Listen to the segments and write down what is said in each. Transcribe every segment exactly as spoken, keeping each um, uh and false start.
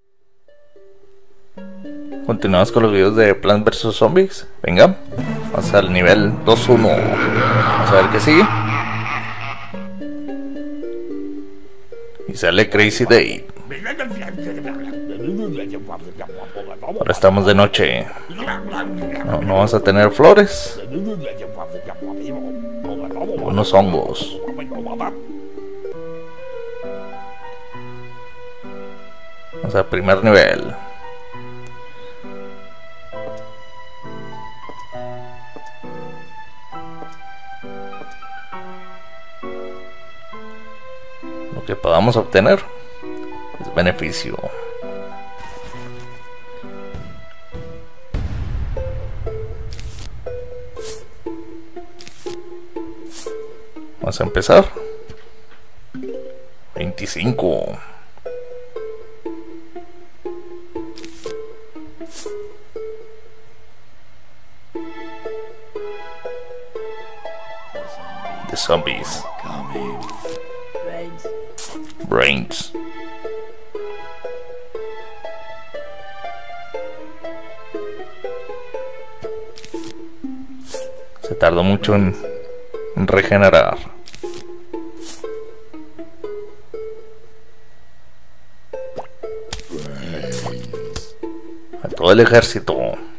Continuamos con los videos de Plants versus. Zombies. Venga, vamos al nivel dos uno. Vamos a ver qué sigue. Y sale Crazy Dave. Ahora estamos de noche. No, no vamos a tener flores. Unos hongos. Vamos al primer nivel. Lo que podamos obtener es beneficio. Vamos a empezar. veinticinco. The zombies. Brains. Se tardó mucho en, en regenerar. A todo el ejército.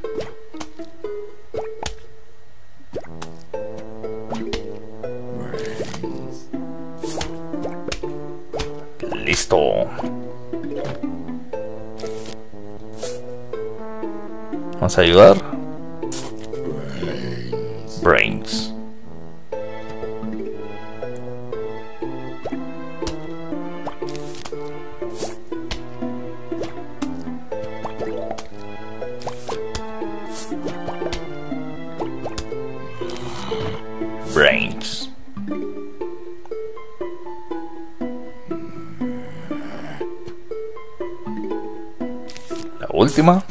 Listo. Vamos a ayudar. Brains. Brains. La última.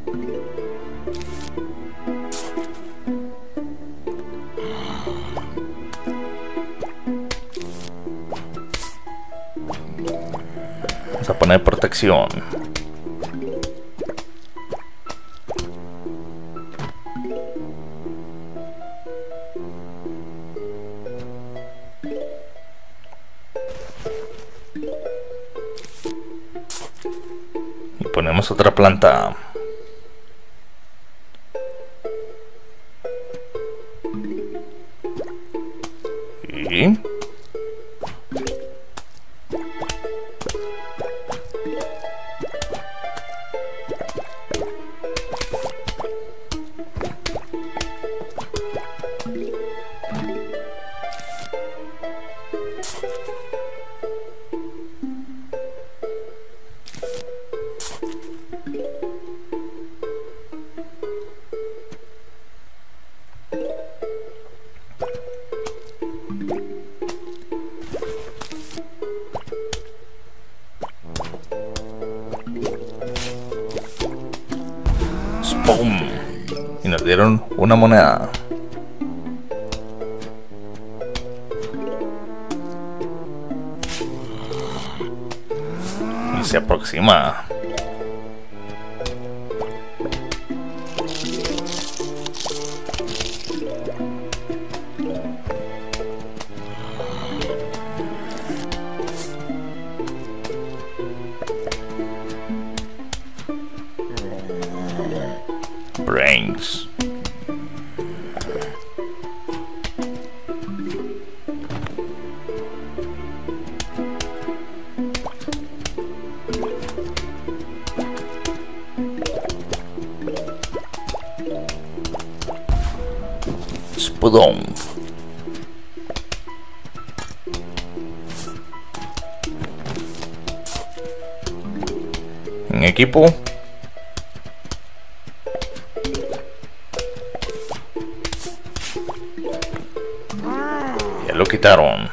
Vamos a poner protección. Y ponemos otra planta. Y ¡pum! Y nos dieron una moneda. Y se aproxima. Brains. Spudón. En equipo. Ya lo quitaron.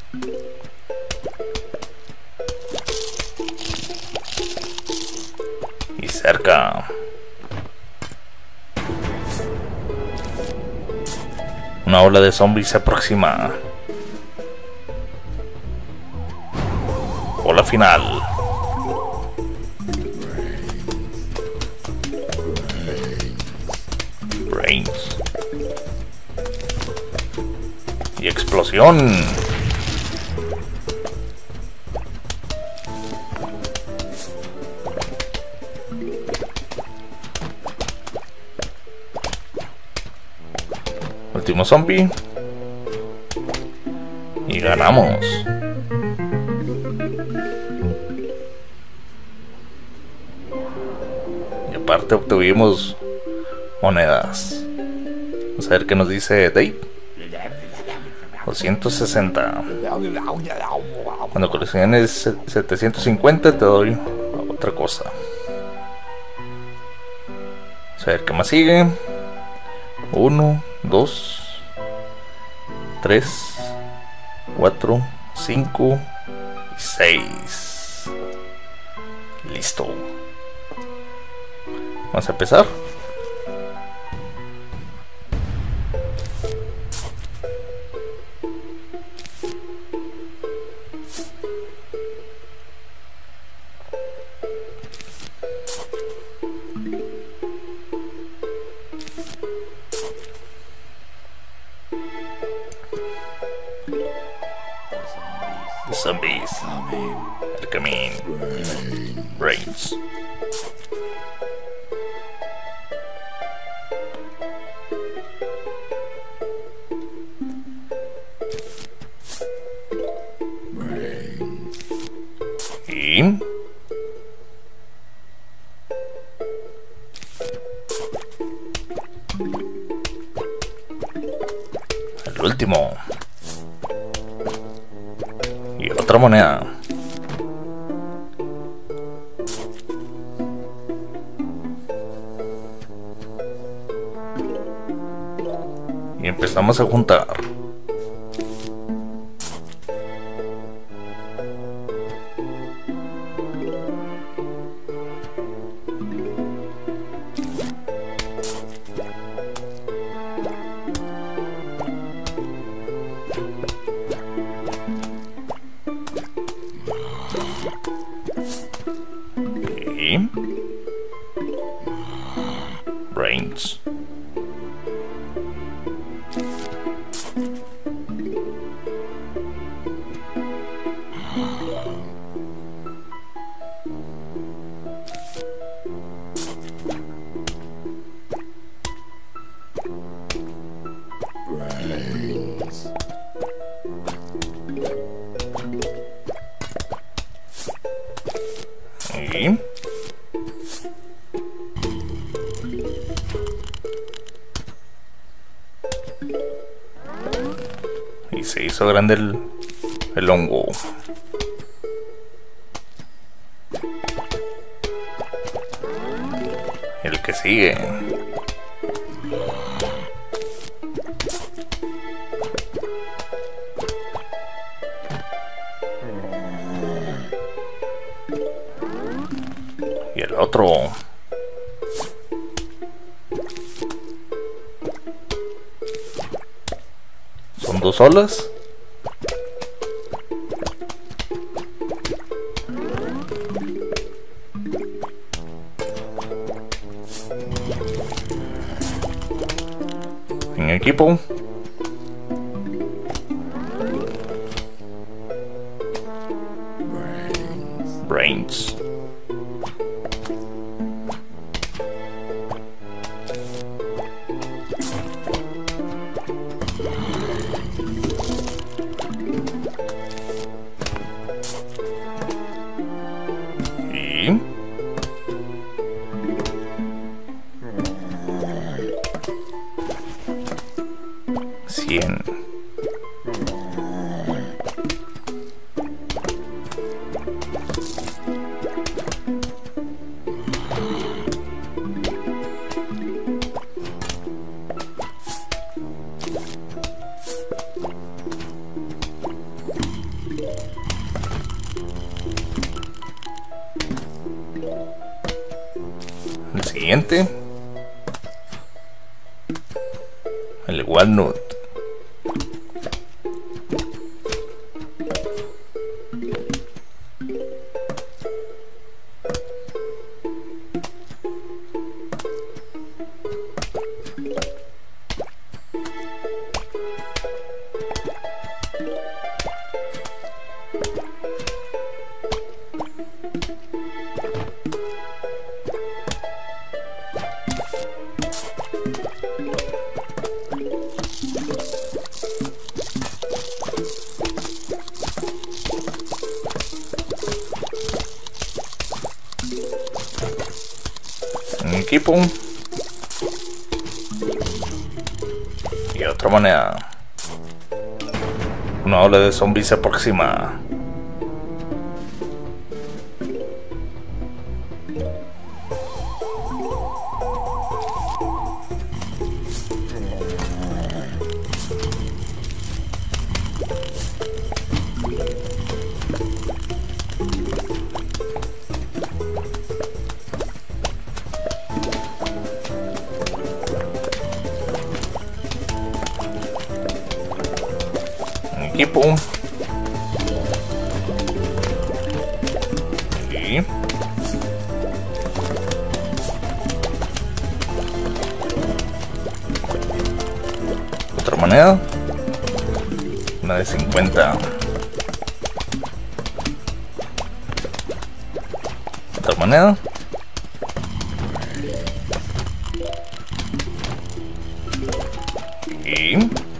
Y cerca. Una ola de zombies se aproxima. Ola final. Brains. Y explosión. Último zombie. Y ganamos. Y aparte obtuvimos monedas. Vamos a ver qué nos dice Dave. doscientos sesenta. Cuando colecciones setecientos cincuenta te doy otra cosa. Vamos a ver qué más sigue. uno, dos, tres, cuatro, cinco y seis. Listo. Vamos a empezar. The zombies are coming. Brains. Y el último. Y otra moneda. Y empezamos a juntar. Y Brains. Y y se hizo grande el, el hongo. El que sigue. Y el otro. Son dos olas. En equipo. Brains. Y cien. El siguiente, el walnut. equipo. Y otra moneda. Una ola de zombies se aproxima. Equipo y otra moneda, una de cincuenta, otra moneda y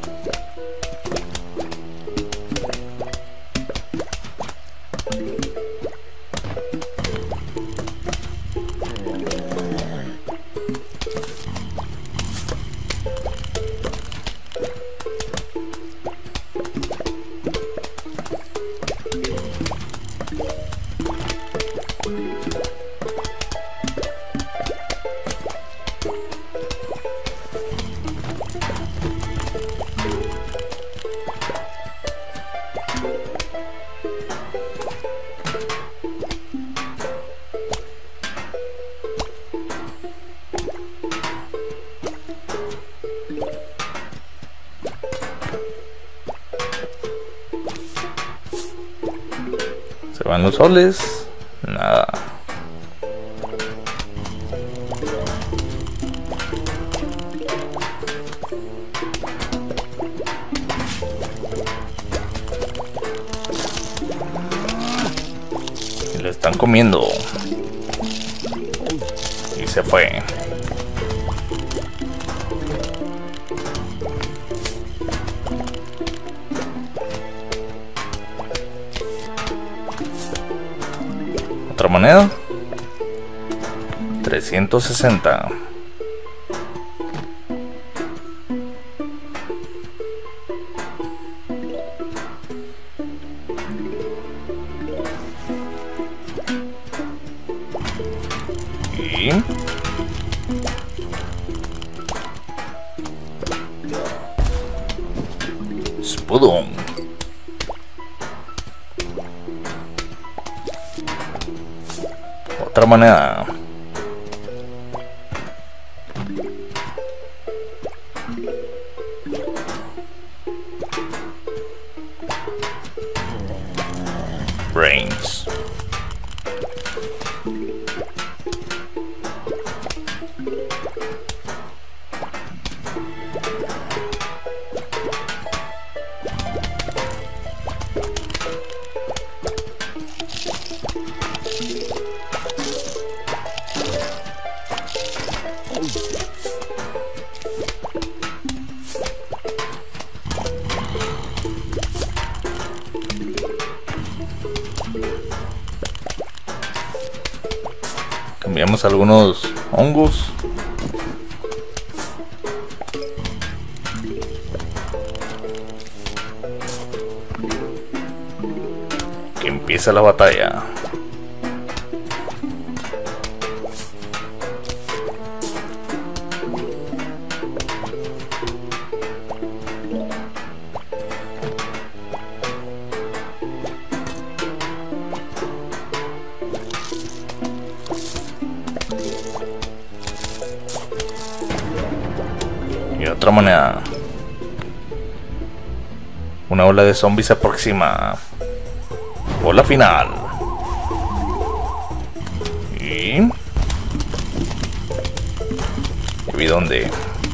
se van los soles, nada. Y lo están comiendo. Y se fue. Otra moneda, trescientos sesenta. Y Spudum. Otra moneda. Brains. Cambiamos algunos hongos. Que empieza la batalla. Y otra moneda. Una ola de zombies se aproxima. Ola final. Y... ¿Y vi dónde?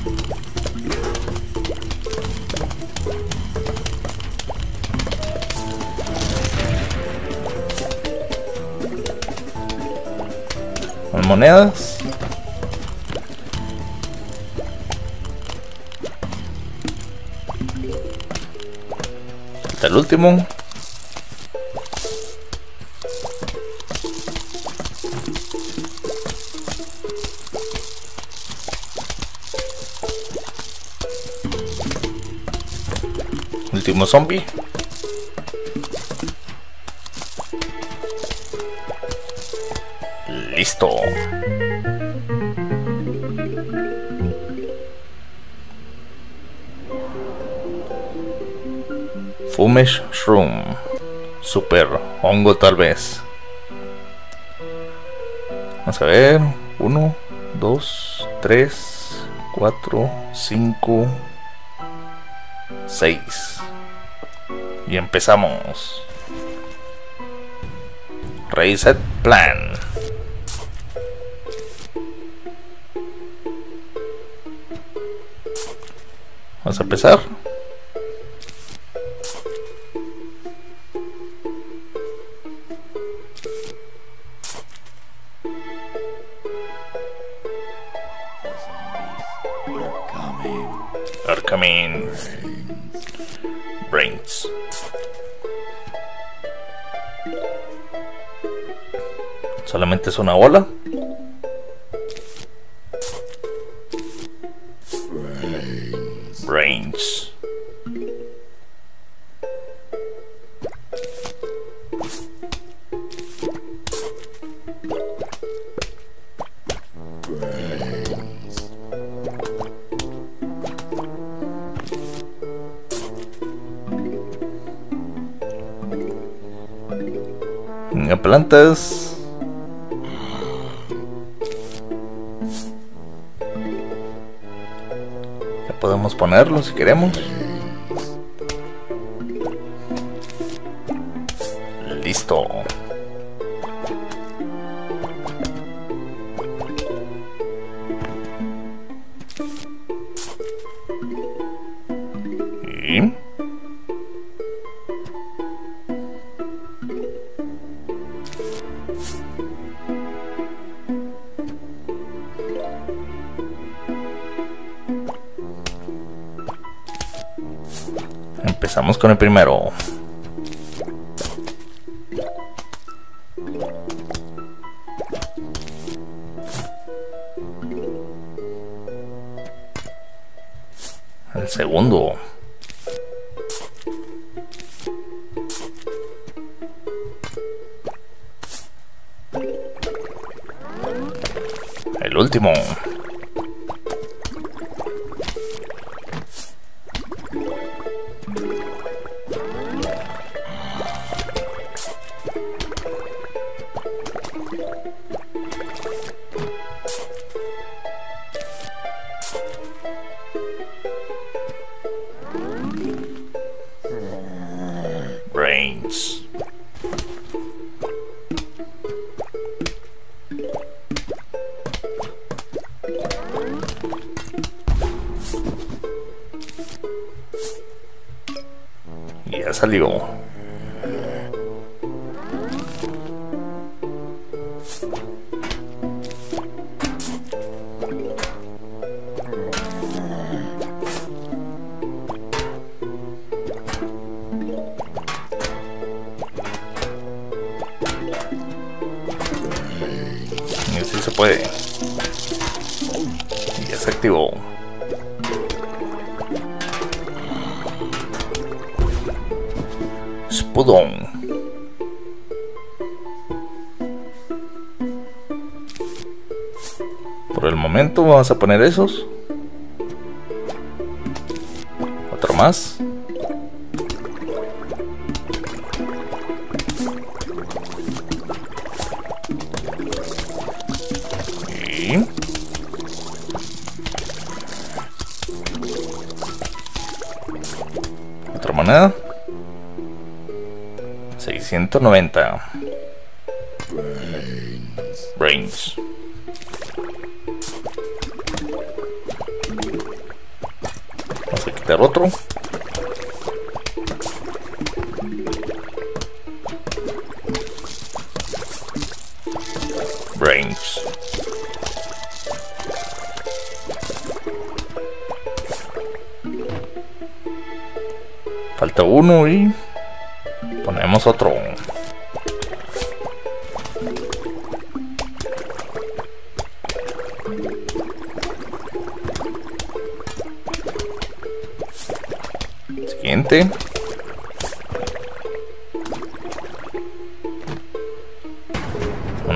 Más monedas. Hasta el último. Último zombie. Listo. Fumesh Shroom. Super hongo tal vez. Vamos a ver. Uno, dos, tres, cuatro, cinco, seis. Y empezamos. Reset plan. Vamos a empezar. Are coming. Brains. Solamente es una bola. Brains. Brains. Venga, plantas. Ya podemos ponerlo si queremos. Listo. Y empezamos con el primero. El segundo. El último. Brains. Y ya salió. Y así se puede. Y ya se activó. Spudón. Por el momento vamos a poner esos. Otro más. Y otra moneda. seiscientos noventa. Brains. Brains. Vamos a quitar otro. Brains. Falta uno y ponemos otro. Siguiente.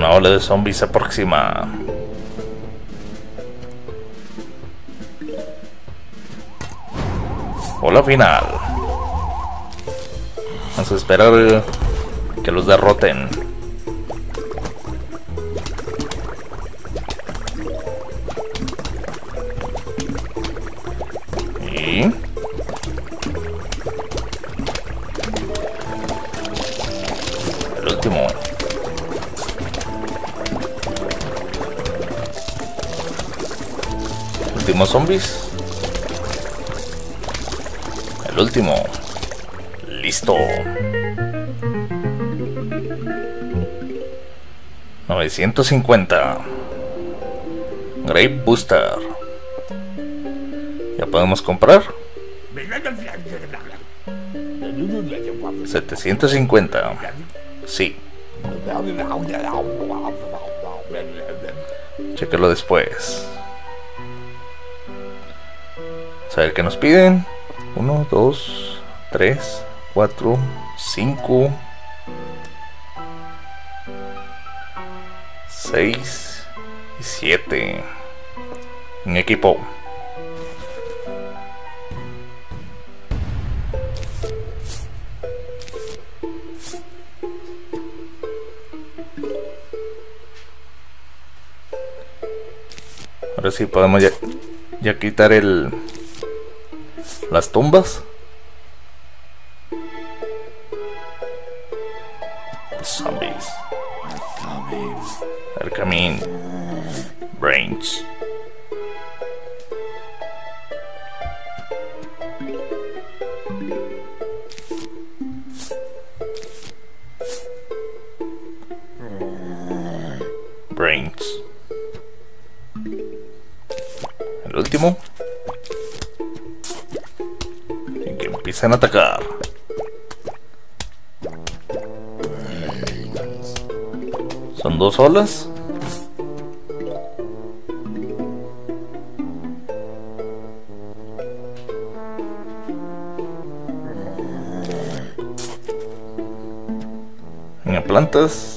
Una ola de zombies se aproxima. Ola final. Vamos a esperar que los derroten. Y el último. Últimos zombies. El último. Listo. novecientos cincuenta. Grape Booster. Ya podemos comprar. setecientos cincuenta. Sí. Chequelo después. Vamos a ver qué nos piden. uno, dos, tres, cuatro, cinco, seis y siete. Un equipo. Ahora sí podemos ya, ya quitar el las tumbas. Zombies. They're coming. Brains. Brains. El último. Y que empiecen a atacar. Son dos olas. En plantas.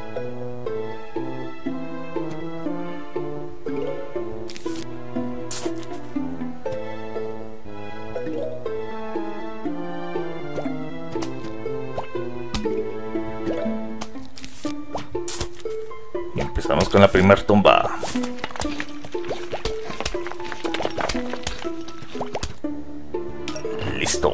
Y empezamos con la primera tumba. Listo.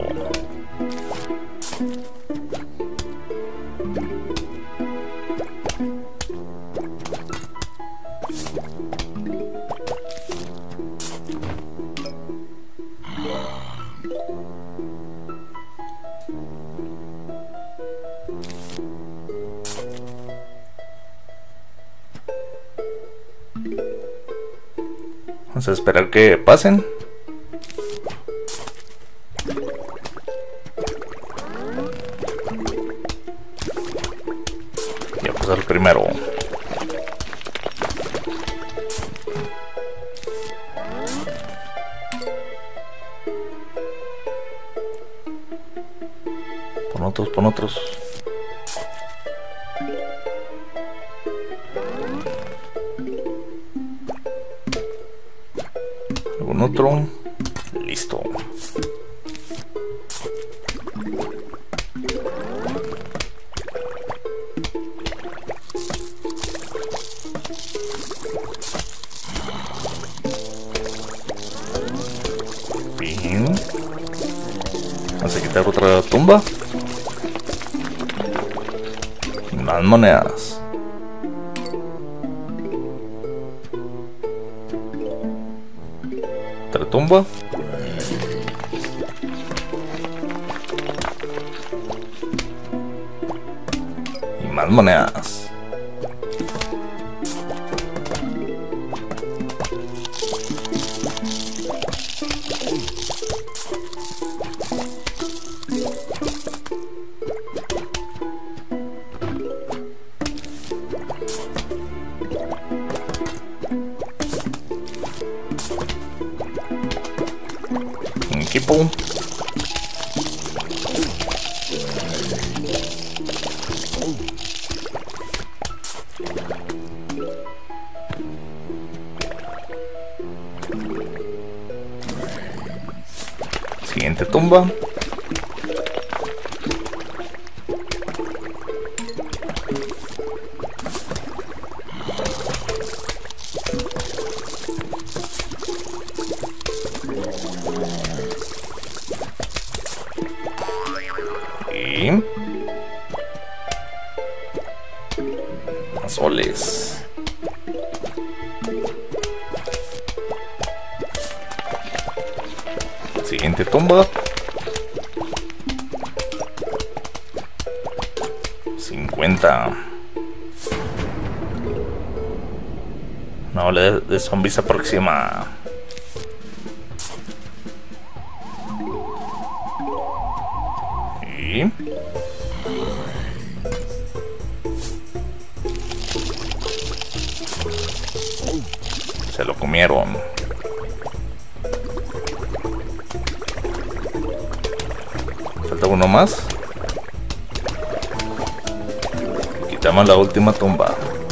Vamos a esperar que pasen. Ya pasó el primero. Pon otros, pon otros. ¿Algún otro? Listo. Bien. Vamos a quitar otra tumba. Más monedas. Otra tumba. Y más monedas. Un equipo. tumba. Y azules. Siguiente tumba. cincuenta. Una ola de, de zombies se aproxima. Y se lo comieron. Falta uno más. Quitamos la última tumba.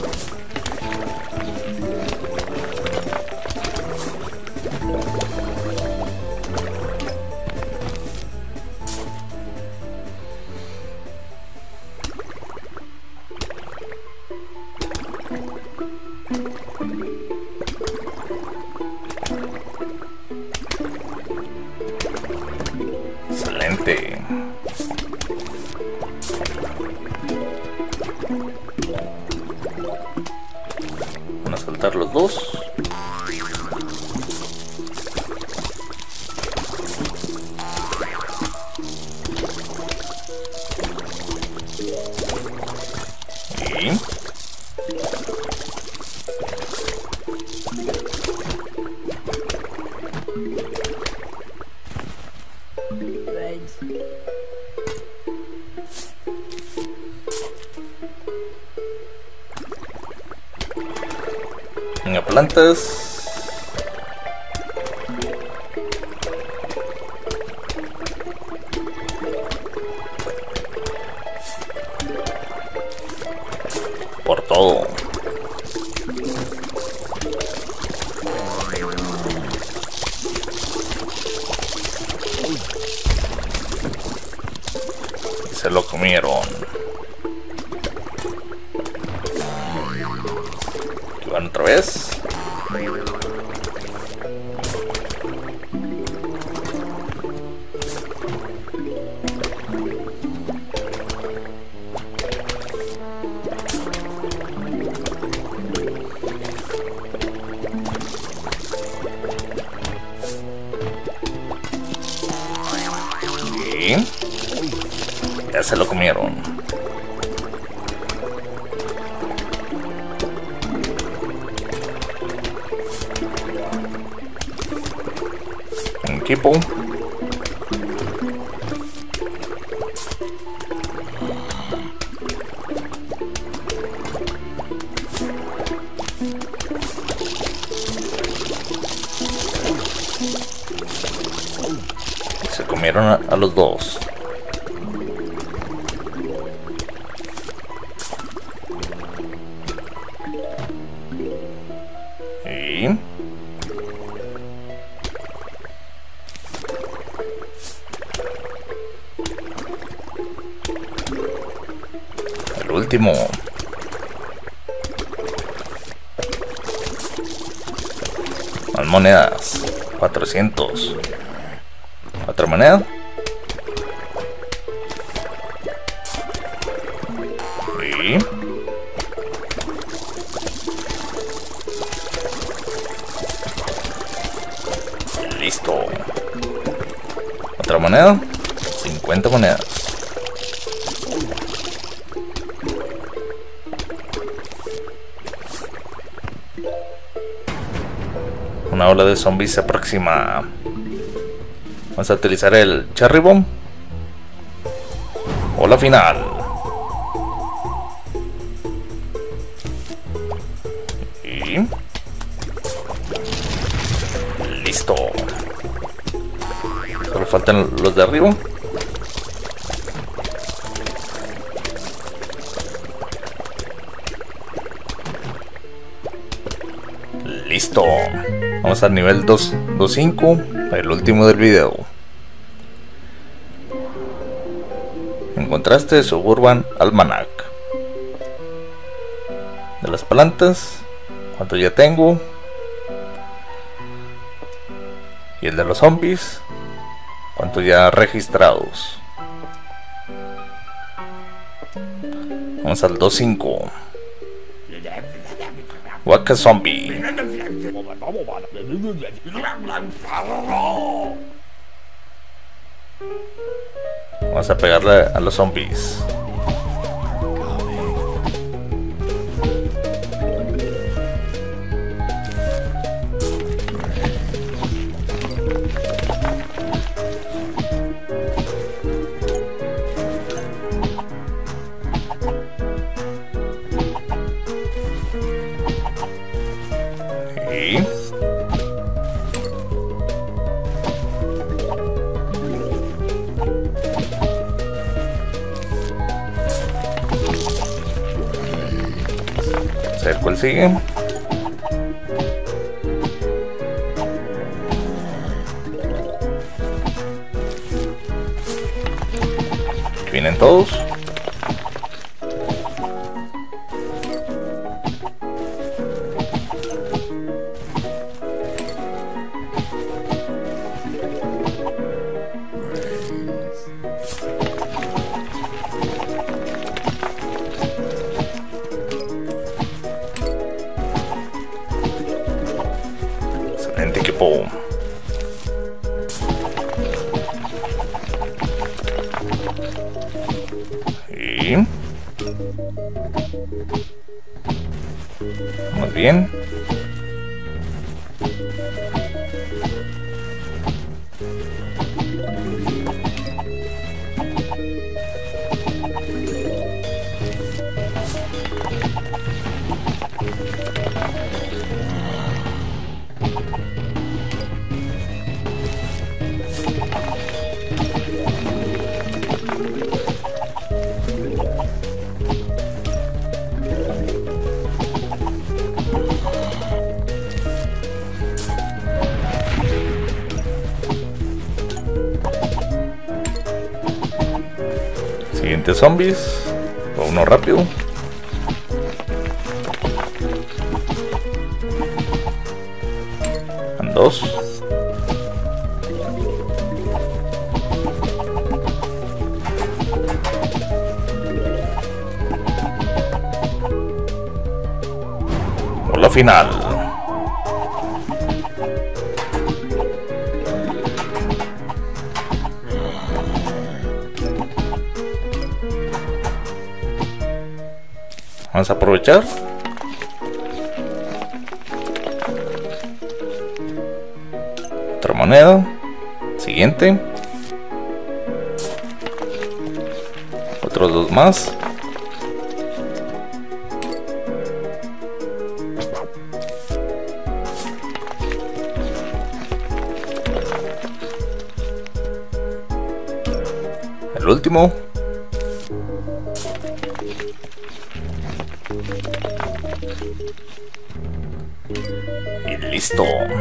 Excelente. Van a saltar los dos. Y venga, plantas. Por todo. Se lo comieron. Aquí van otra vez. Y ya se lo comieron. Un equipo. Se comieron a, a los dos. Y el último. Más monedas. cuatrocientos. Otra moneda. Y listo. Otra moneda. cincuenta monedas. Una ola de zombies se aproxima. Vamos a utilizar el Cherry Bomb. Ola final. Y listo. Solo faltan los de arriba. Listo. Vamos al nivel dos punto cinco, el último del video. encontraste Suburban Almanac. De las plantas, cuánto ya tengo. Y el de los zombies, cuánto ya registrados. Vamos al dos punto cinco. Waka Zombie. Vamos a pegarle a los zombies. Y a ver cuál sigue. Aquí vienen todos. Excelente equipo. Y vamos bien. Siguientes zombies. Uno rápido. Van dos. La final. Vamos a aprovechar. Otra moneda. Siguiente. Otros dos más. El último. Y listo.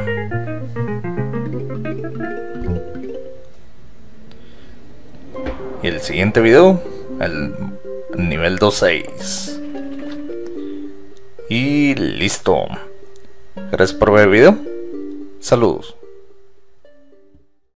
Y el siguiente video, el nivel dos punto seis. Y listo. Gracias por ver el video. Saludos.